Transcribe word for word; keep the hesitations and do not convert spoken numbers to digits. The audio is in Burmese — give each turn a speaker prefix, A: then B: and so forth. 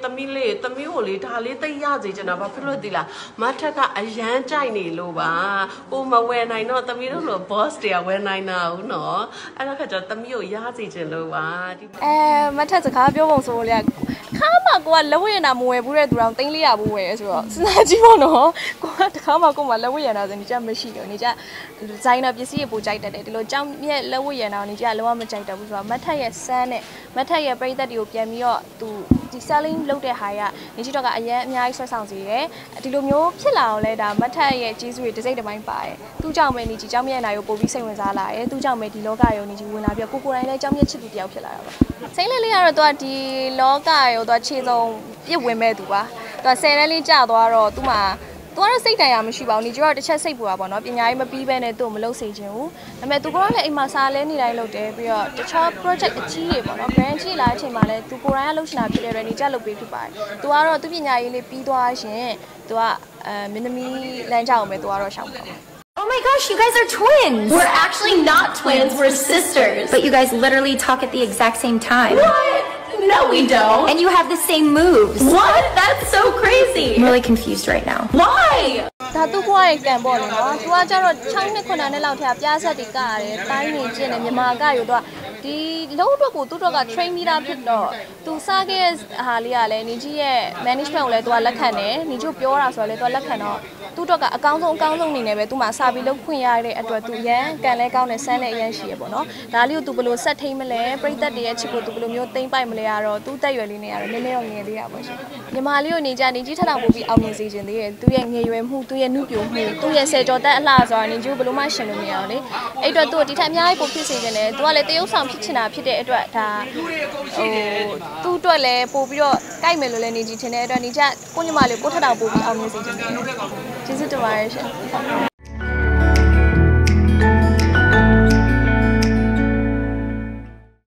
A: သမီးလေးသမီးကိုလေဒါလေးသိရစေချင်တာဘာဖြစ်လို့ဒီလားမထက်ကအရန်ကြိုက်နေလို့ပါဟိုမဝယ်နိုင်တော့သမီးတို့လို boss တွေကဝယ်နိုင်တာဘူးနော်အဲ့ဒါခါကျသမီးကိုရစေချင်လို့ပါ
B: အဲမထက်စကားပြောပုံဆိုလေခါမှကိုကလက်ဝဲရနာမဝယ်ဘူးတဲ့သူတော်တင်းလေးရဘူးဝယ်ဆိုတော့စဉ်းစားကြည့်ပါနော်ကိုကတခါမှကိုမှလက်ဝဲရနာဆိုနေကြမရှိတော့နေကြဒီဇိုင်နာပစ္စည်းတွေပိုကြိုက်တတ်တယ်ဒီလိုကြောင်မြက်လက်ဝဲရနာနေကြလုံးဝမကြိုက်တတ်ဘူးဆိုတော့မထက်ရဲ့စမ်းနဲ့မထက်ရဲ့ပရိသတ်တွေကိုပြန်ပြီးတော့သူဒီ selling လုပ်တဲ့ဟာကနေကြည့်တော့ကအရန်အများကြီးဆွဲဆောင်စေတယ်ဒီလိုမျိုးဖြစ်လာအောင်လဲဒါမထက်ရဲ့ကျေးဇူးတွေတစ်စိတ်တစ်ပိုင်းပါတယ်သူ့ကြောင့်ပဲနေကြည့်ကြောင်မြက်နာကိုပို့ပြီးစိတ်ဝင်စားလာတယ်သူ့ကြောင့်ပဲဒီလောကရောနေကြည့်ဝင်လာပြီးကိုကိုတိုင်းလဲကြောင်မြက်ချစ်သူတယောက်ဖြစ်လာတာပါစိတ်လေးလေးကတော့သူကဒီလောကရောသူကခြေစုံပြစ်ဝင်မဲ့သူပါသူကဆယ်တန်းလေးကြာသွားတော့သူ့မှာသူကတော့စိတ်တန်ရာမရှိပါဘူးနေကြတော့တစ်ချက်စိတ်ပူတာပေါ့နော်ပညာရေးမပြီးဘဲနဲ့သူ့ကိုမလုပ်စေချင်ဘူးဒါပေမဲ့သူကတော့လည်းအိမ်မှာစားလဲနေတိုင်းလုပ်တယ်ပြီးတော့တခြား project အကြီးတွေပေါ့နော် brand ကြီးလာတဲ့အချိန်မှာလည်းသူကိုယ်တိုင်ကလှုပ်ရှားဖြစ်တဲ့အတွက်နေကြလုပ်ပေးဖြစ်ပါတယ်သူကတော့သူပညာရေးလေးပြီးသွားရှင်သူကအဲမင်းသမီးလမ်းကြောင်းပဲသူကတော့ရှောင်ပါ
C: Oh my gosh, you guys are twins!
D: We're actually not twins, we're sisters.
C: But you guys literally talk at the exact same time.
D: What? No, we don't.
C: And you have the same moves.
D: What? That's so crazy.
C: I'm really confused right now.
D: Why?
B: ဒါသူကရဲ့ကံပေါ့လေနော်သူကကျတော့၆နှစ်ခုနှစ်နှစ်လောက်ထဲပြားဆက်တွေကရတယ်တိုင်းနေကျင့်တယ်မြန်မာကယူတော့ဒီလုံးအတွက်ကိုသူ့တော့က train မိတာဖြစ်တော့သူစားခဲ့တဲ့ဟာလေးကလည်းနေကြီးရဲ့ management ကိုလည်းသူကလက်ခံတယ်နေကြီးပြောတာဆိုတော့လည်းသူကလက်ခံတော့သူ့တော့ကအကောင်းဆုံးအကောင်းဆုံးနေနေပဲသူမှစာပြီးလုပ်ခွင့်ရတဲ့အတွက်သူရန်ကန်လဲကောင်းတယ်ဆန်းလဲအရန်ရှိရပေါ့နော်ဒါလေးကိုသူဘယ်လိုဆက်ထိန်မလဲပြိသက်တွေရဲ့ချစ်ကိုသူဘယ်လိုမျိုးသိမ့်ပိုက်မလဲရတော့သူ့တက်ရွယ်လေးနဲ့ရတော့နည်းနည်းတော့ငယ်သေးရပါရှင်မြန်မာလေးကိုနေကြနေကြီးထထပို့ပြီးအောင်မြင်စေခြင်းသေးရဲ့သူရဲ့ငယ်ရွယ်မှုသူရဲ့နှုပြိုမှုသူရဲ့ဆယ်ကျော်တက်အလှဆိုတာနေကြီးဘယ်လိုမှရှင်လို့မရအောင်လေအဲ့တော့သူ့ဒီထက်အများကြီးပိုဖြစ်စေခြင်းတယ်သူကလည်းတရုပ်ဆောင်ဖြစ်ချင်တာဖြစ်တဲ့အတွက်ဒါဟိုသူ့အတွက်လည်းပို့ပြီးတော့ကြိုက်မယ်လို့လည်းနေကြီးထင်တဲ့အတွက်နေကြကိုညီမလေးကိုထထပို့ပြီးအောင်မြင်စေခြင်းတယ်ကျေးဇူးတင်ပါတယ်ရှင်